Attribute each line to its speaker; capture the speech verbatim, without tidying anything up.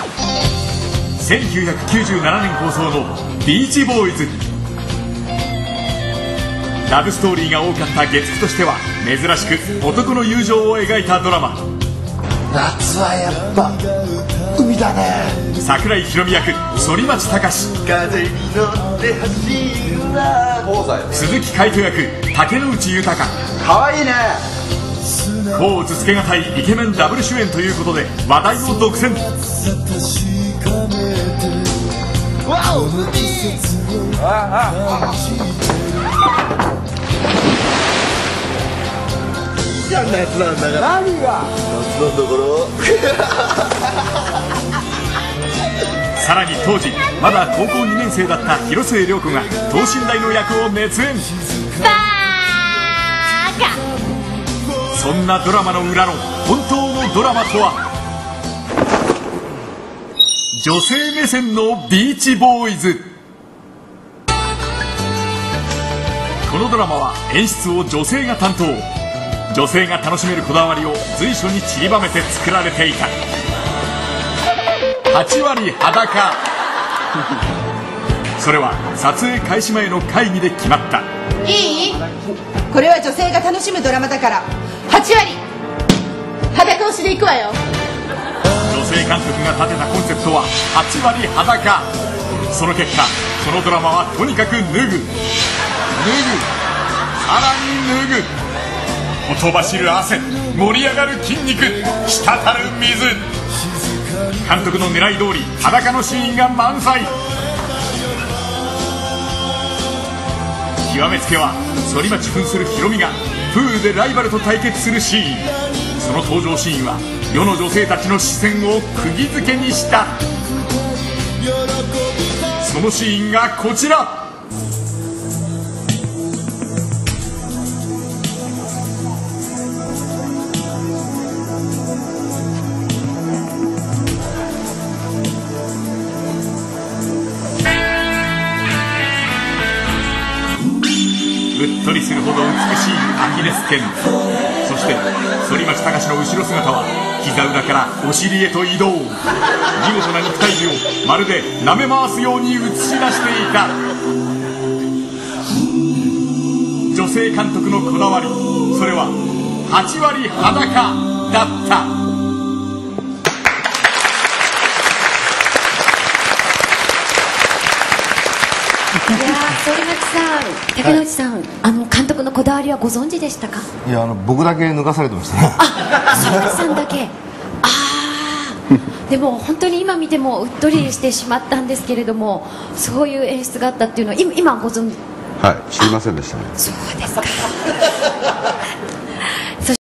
Speaker 1: せんきゅうひゃくきゅうじゅうななねん放送のビーチボーイズ。ラブストーリーが多かった月くとしては珍しく男の友情を描いたドラマ。
Speaker 2: 夏はやっぱ海だね。
Speaker 1: 桜井宏美役反町隆史、
Speaker 2: 風に乗って走るな。
Speaker 1: 鈴木海人役竹野内豊、
Speaker 2: かわいいね。
Speaker 1: 甲乙つけがたいイケメンダブル主演ということで話題を独占。
Speaker 2: わお、ああ嫌なやつなんだから。何が夏なんだから
Speaker 1: さらに当時まだ高校にねん生だった広末涼子が等身大の役を熱演。
Speaker 3: バーカ。
Speaker 1: そんなドラマの裏の本当のドラマとは。女性目線のビーチボーイズ。このドラマは演出を女性が担当。女性が楽しめるこだわりを随所に散りばめて作られていた。はち割裸。それは撮影開始前の会議で決まった。
Speaker 4: いい？これは女性が楽しむドラマだからはち割裸押しでいくわよ。
Speaker 1: 女性監督が立てたコンセプトははち割裸。その結果このドラマはとにかく脱ぐ脱ぐさらに脱ぐ。ほとばしる汗、盛り上がる筋肉、滴る水。監督の狙い通り裸のシーンが満載。極めつけは反町扮するヒロミがプールでライバルと対決するシーン。その登場シーンは世の女性たちの視線を釘付けにした。そのシーンがこちら。うっとりするほど美しいアキレス腱。そして反町隆史の後ろ姿は膝裏からお尻へと移動。見事な肉体美をまるで舐め回すように映し出していた。女性監督のこだわり、それははち割裸だった。
Speaker 3: いや反町さん、竹野内さん、はい、あの監督のこだわりはご存知でしたか？
Speaker 5: いや、あの僕だけ脱がされてましたね。
Speaker 3: あ、反町さんだけ。ああ、でも本当に今見てもうっとりしてしまったんですけれども、そういう演出があったっていうのは今今ご存知？
Speaker 5: はい、知りませんでしたね。
Speaker 3: そうですか。